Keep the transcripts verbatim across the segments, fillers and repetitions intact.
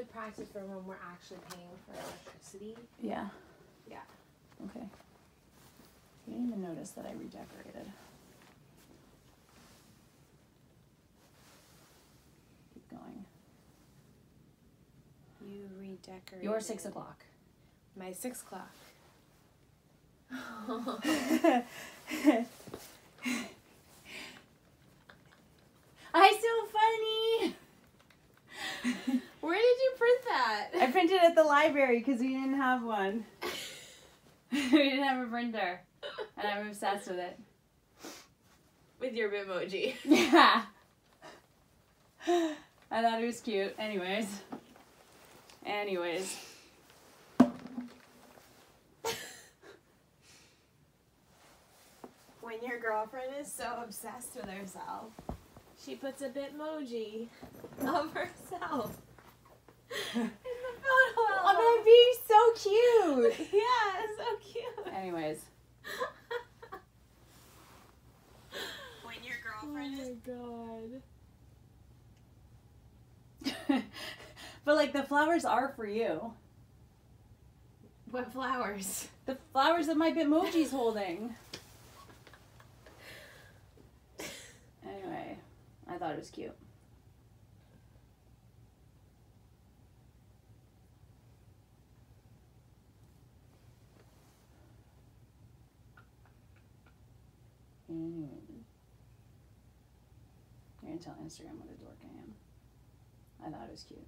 good practice for when we're actually paying for electricity. Yeah. Yeah. Okay. You didn't even notice that I redecorated. Keep going. You redecorated. Your six o'clock. My six o'clock. I so funny. Where did you print that? I printed at the library because we didn't have one. We didn't have a printer, and I'm obsessed with it. With your Bitmoji. Yeah. I thought it was cute. Anyways. Anyways. When your girlfriend is so obsessed with herself, she puts a Bitmoji of herself in the photo album. Oh, that being so cute. Yeah, it's so cute. Anyways. When your girlfriend is... Oh my god. But like the flowers are for you. What flowers? The flowers that my Bitmoji's holding. Anyway, I thought it was cute. Anyway. You're gonna tell Instagram what a dork I am. I thought it was cute.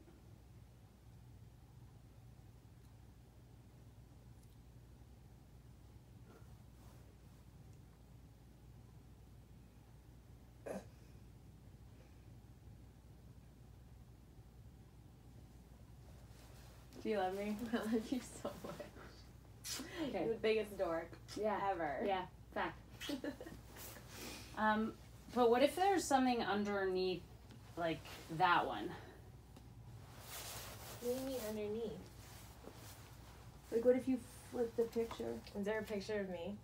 Do you love me? I love you so much. Okay. You're the biggest dork Yeah. ever. Yeah. Fact. um, but what if there's something underneath, like that one? What do you mean underneath? Like, what if you flip the picture? Is there a picture of me?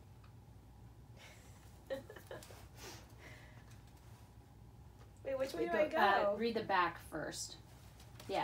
Wait, which way do I go? Uh, read the back first. Yeah.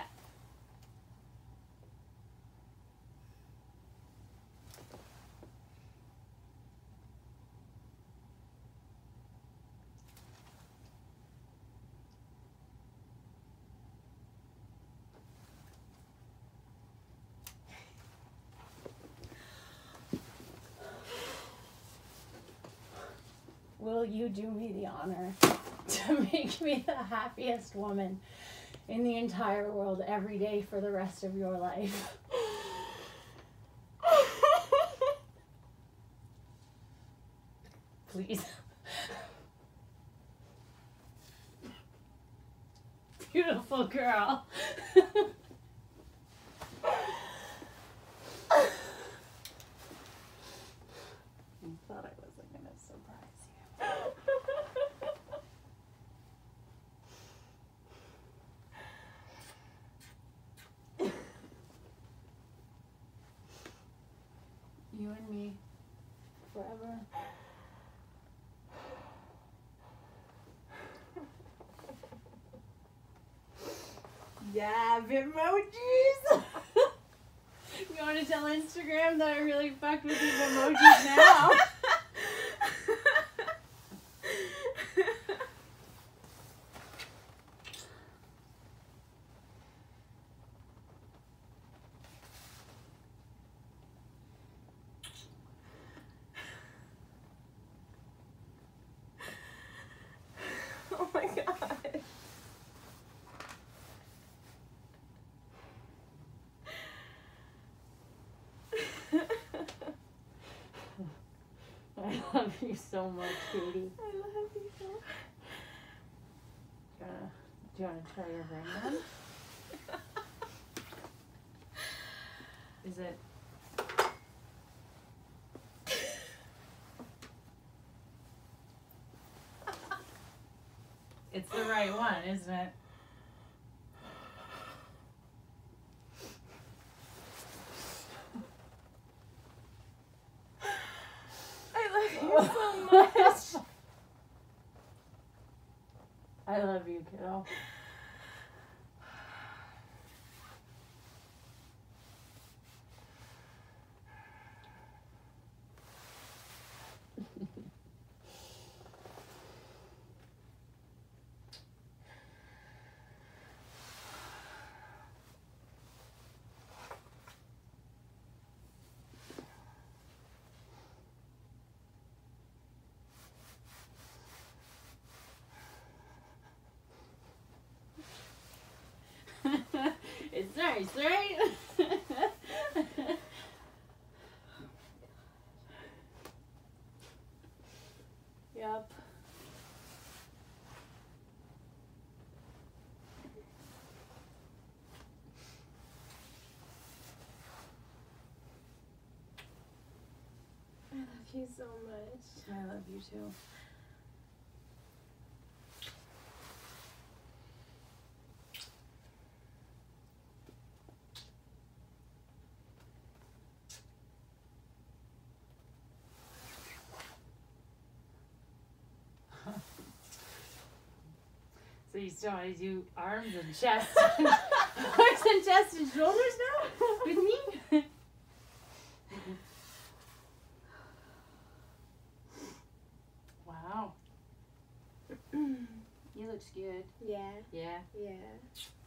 Will you do me the honor to make me the happiest woman in the entire world every day for the rest of your life? Please. Beautiful girl. I thought I wasn't going to surprise you. You and me forever. Yeah, Bitmojis. You want to tell Instagram that I really fucked with these emojis now? Oh my god. I love you so much, Katie. I love you so much. Uh, do you want to try your ring on? Is it? It's the right one, isn't it? I love you so much. I love you, kiddo. nice, right? Yep. I love you so much. I love you too. So you still want to do arms and chest, and, arms and chest and shoulders now with me? Wow. You looks good. Yeah. Yeah. Yeah.